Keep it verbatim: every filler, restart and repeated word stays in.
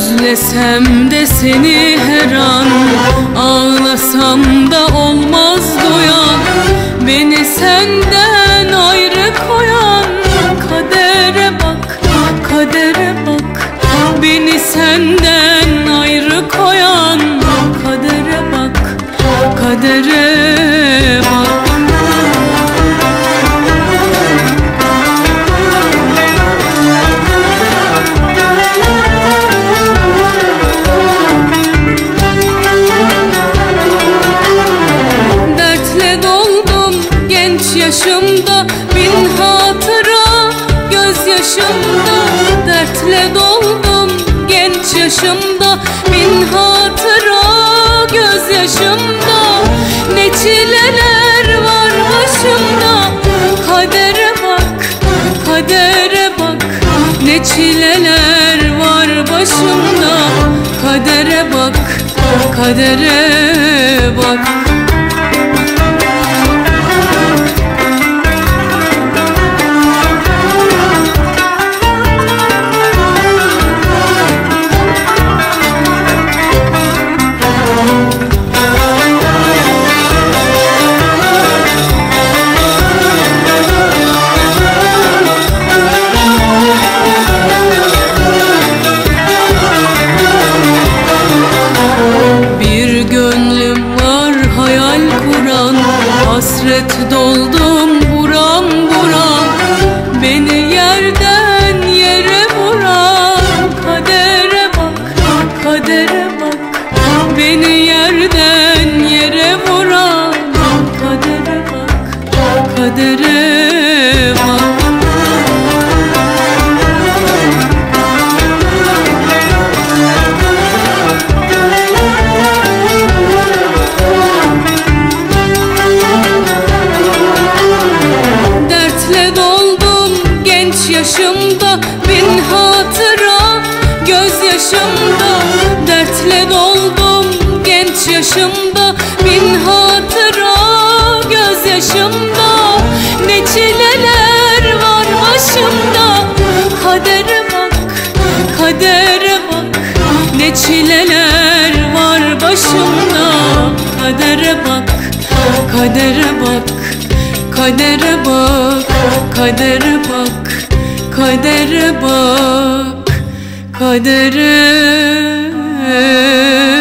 Özlesem de seni her an, ağlasam da olmaz duyan, beni senden ayrı koyan kadere bak, kadere bak. Beni senden ayrı koyan kadere bak, kadere bak. Yaşımda bin hatıra gözyaşımda, dertle doldum genç yaşımda, bin hatıra gözyaşımda. Ne çileler var başımda, kadere bak, kadere bak. Ne çileler var başımda, kadere bak, kadere bak. Hasret doldum buram buram, beni yerden yere vuran kadere bak, kadere bak. Beni yerden yere vuran kadere bak, kadere bak. Yaşımda bin hatıra gözyaşımda, dertle doldum genç yaşımda, bin hatıra gözyaşımda. Ne çileler var başımda, kadere bak, kadere bak. Ne çileler var başımda, kadere bak, kadere bak. Kadere bak, kadere bak. Kadere bak, kadere